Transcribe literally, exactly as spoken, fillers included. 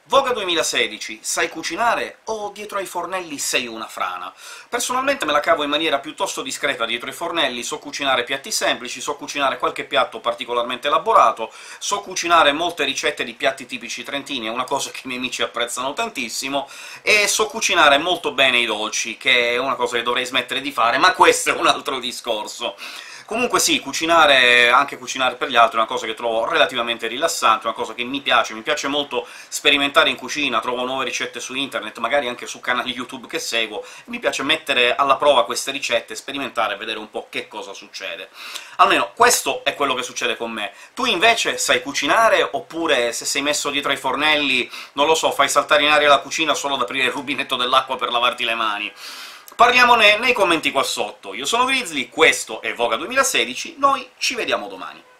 Voga duemilasedici, sai cucinare o dietro ai fornelli sei una frana? Personalmente me la cavo in maniera piuttosto discreta dietro ai fornelli, so cucinare piatti semplici, so cucinare qualche piatto particolarmente elaborato, so cucinare molte ricette di piatti tipici trentini, è una cosa che i miei amici apprezzano tantissimo, e so cucinare molto bene i dolci, che è una cosa che dovrei smettere di fare, ma questo è un altro discorso. Comunque sì, cucinare, anche cucinare per gli altri, è una cosa che trovo relativamente rilassante, una cosa che mi piace, mi piace molto sperimentare in cucina, trovo nuove ricette su internet, magari anche su canali YouTube che seguo, e mi piace mettere alla prova queste ricette, sperimentare e vedere un po' che cosa succede. Almeno questo è quello che succede con me. Tu invece sai cucinare, oppure se sei messo dietro ai fornelli, non lo so, fai saltare in aria la cucina solo ad aprire il rubinetto dell'acqua per lavarti le mani? Parliamone nei commenti qua sotto. Io sono Grizzly, questo è Voga duemilasedici, noi ci vediamo domani.